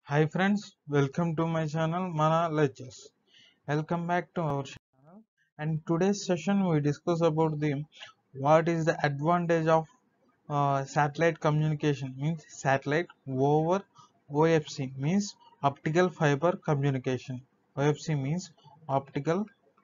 Hi friends, welcome to my channel Mana Lectures. Welcome back to our channel. And today's session we discuss about the what is the advantage of satellite communication means satellite over OFC means optical fiber communication. OFC means optical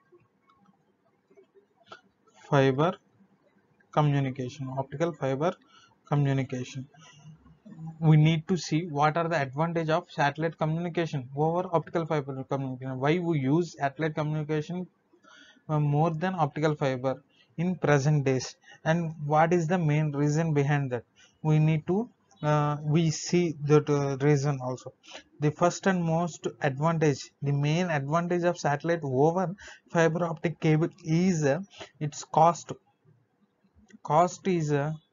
fiber communication. Optical fiber communication. We need to see what are the advantage of satellite communication over optical fiber communication. Why we use satellite communication more than optical fiber in present days, and what is the main reason behind that. We need to we see that reason also. The first and most advantage, the main advantage of satellite over fiber optic cable is its cost. Cost is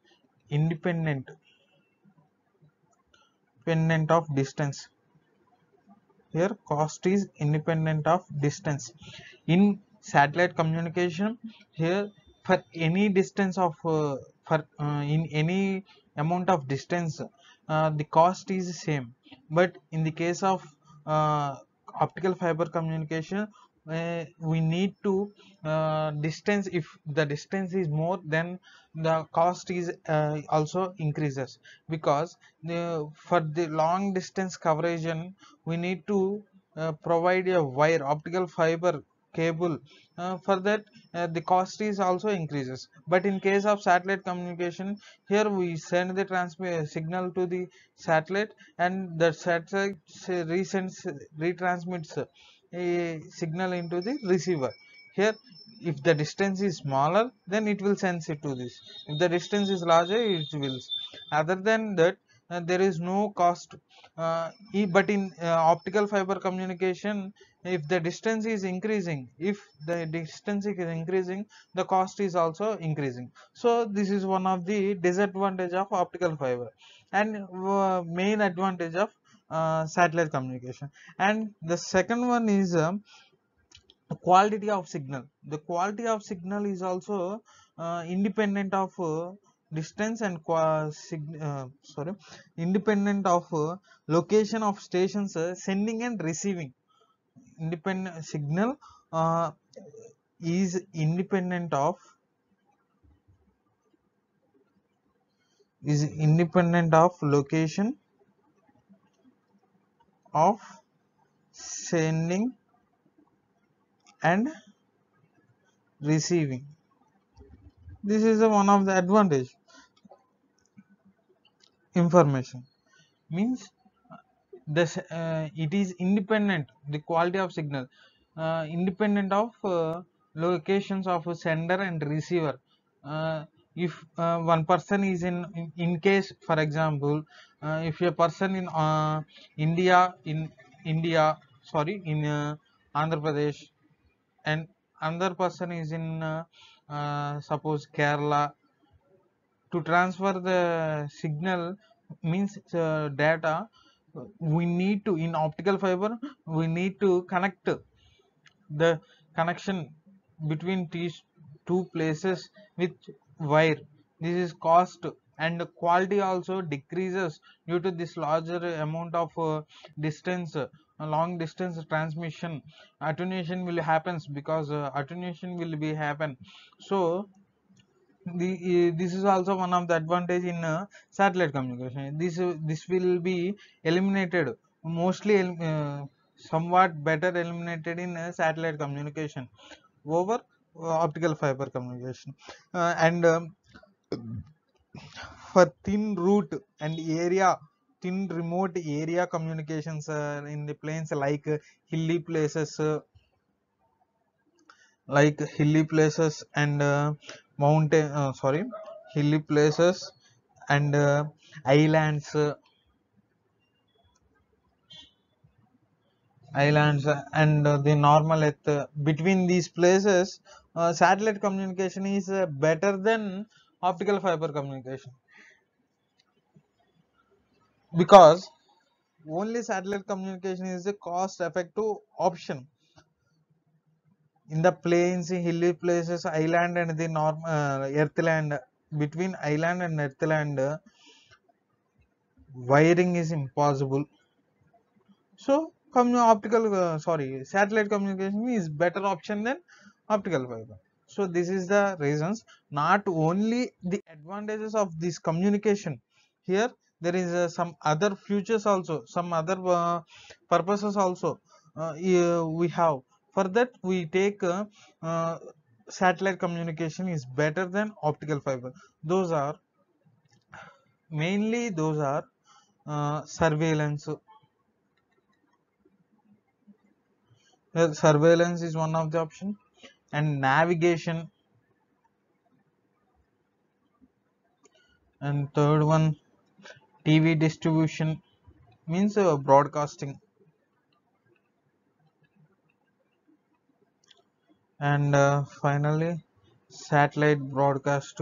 independent of distance. Here cost is independent of distance. In satellite communication, here for any distance of for in any amount of distance, the cost is same. But in the case of optical fiber communication, we need to distance. If the distance is more, then the cost is also increases, because for the long distance coverage we need to provide a wire optical fiber cable. For that the cost is also increases. But in case of satellite communication, here we send the transmit signal to the satellite, and the satellite retransmits a signal into the receiver. Here, if the distance is smaller, then it will send it to this. If the distance is larger, it will. Other than that, there is no cost. But in optical fiber communication, if the distance is increasing, the cost is also increasing. So this is one of the disadvantage of optical fiber, and main advantage of satellite communication. And the second one is the quality of signal. The quality of signal is also independent of distance and independent of location of stations sending and receiving. Independent signal uh, is independent of location of sending and receiving. This is one of the advantage. Information means this it is independent, the quality of signal independent of locations of a sender and receiver. If one person is in case, for example, if a person in india sorry in Andhra Pradesh, and another person is in suppose Kerala, to transfer the signal means data, we need to, in optical fiber, we need to connect the connection between these two places with wire. This is cost, and quality also decreases due to this larger amount of distance, long distance transmission. Attenuation will happens, because attenuation will be happen. So this is also one of the advantage in satellite communication. This will be eliminated, mostly somewhat better eliminated in satellite communication over optical fiber communication. And for thin route and area, thin remote area communications in the plains, like hilly places, and mountain sorry hilly places and islands, and the normal earth, between these places satellite communication is better than optical fiber communication, because only satellite communication is a cost effective option in the plains, hilly places, island, and the earthland. Between island and earthland, wiring is impossible. So satellite communication is better option than optical fiber. So this is the reasons. Not only the advantages of this communication, here there is some other futures also, some other purposes also we have. For that we take uh, satellite communication is better than optical fiber. Those are mainly those are surveillance. Surveillance is one of the option, and navigation, and third one TV distribution, means broadcasting, and finally satellite broadcast,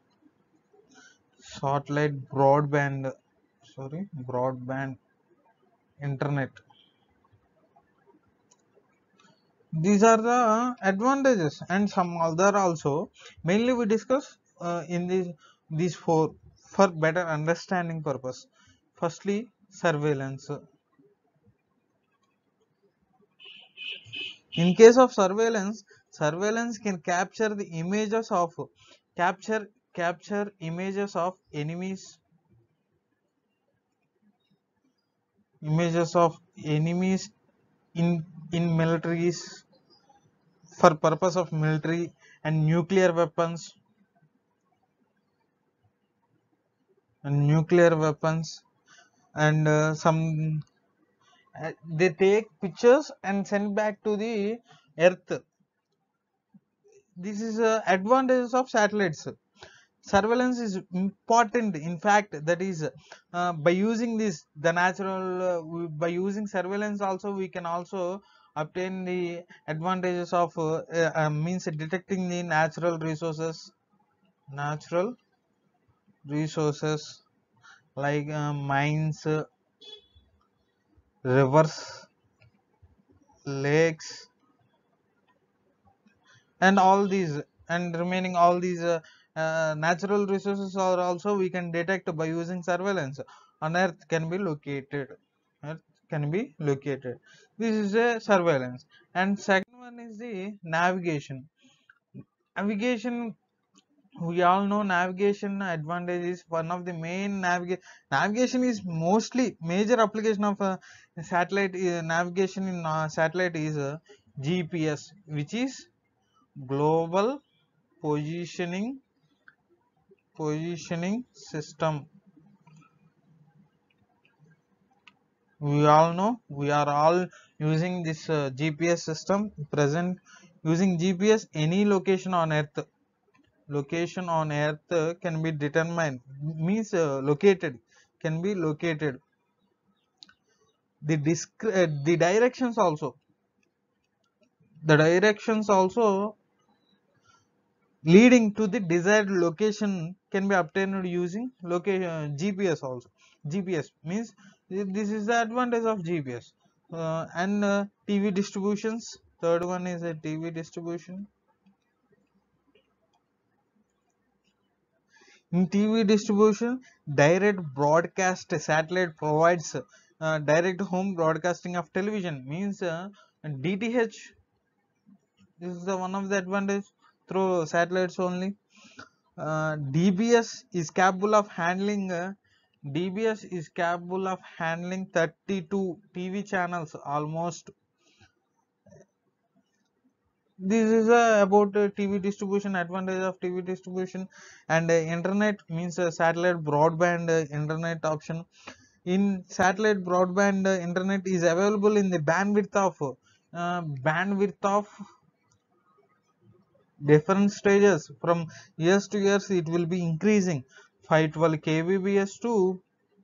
satellite broadband, broadband internet. These are the advantages, and some other also. Mainly we discuss in these four for better understanding purpose. Firstly, surveillance. In case of surveillance, surveillance can capture the capture images of enemies in militaries, for purpose of military and nuclear weapons, and some they take pictures and send back to the earth. This is advantages of satellites. Surveillance is important, in fact, that is by using this the natural by using surveillance also we can also obtain the advantages of means detecting the natural resources like mines, rivers, lakes, and all these, and remaining all these natural resources are also we can detect by using surveillance on earth can be located. Earth can be located. This is a surveillance. And second one is the navigation. We all know navigation advantage is one of the main navigation is mostly major application of satellite navigation in satellite is GPS, which is global positioning system. We all know we are all using this GPS system present. Using GPS, any location on earth can be determined, means located, can be located. The directions also leading to the desired location can be obtained using location GPS also. GPS means this is the advantage of GPS. And TV distributions. Third one is a TV distribution. In TV distribution, direct broadcast satellite provides direct home broadcasting of television, means DTH. This is the one of the advantage through satellites only. DBS is capable of handling 32 TV channels almost. This is about TV distribution, advantage of TV distribution. And internet means satellite broadband internet option. In satellite broadband internet is available in the bandwidth of different stages. From years to years it will be increasing. 512 kbps to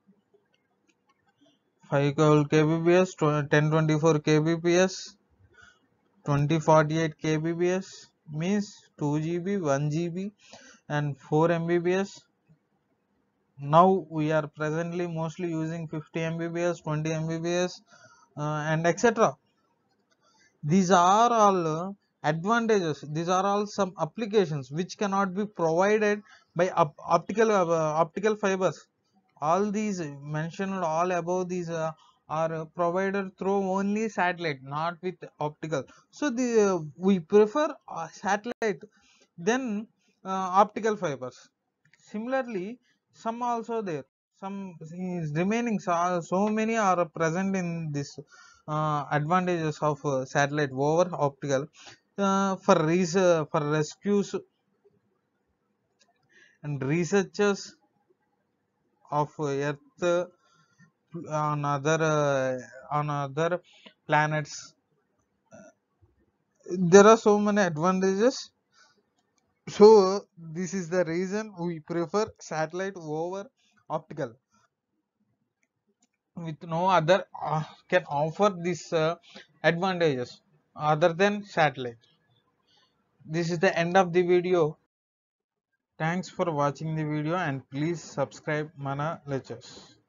512 kbps, 1024 kbps, 2048 kbps, means 2 GB, 1 GB, and 4 Mbps. Now we are presently mostly using 50 Mbps, 20 Mbps, and etc. These are all advantages. These are all some applications which cannot be provided by optical fibers. All these mentioned, all above these are provided through only satellite, not with optical. So we prefer satellite than optical fibers. Similarly, some also there, some is remaining, so many are present in this advantages of satellite over optical, for rescues and researchers of Earth on other planets. There are so many advantages, so this is the reason we prefer satellite over optical. With no other can offer these advantages other than satellite. This is the end of the video. Thanks for watching the video and please subscribe Mana Lectures.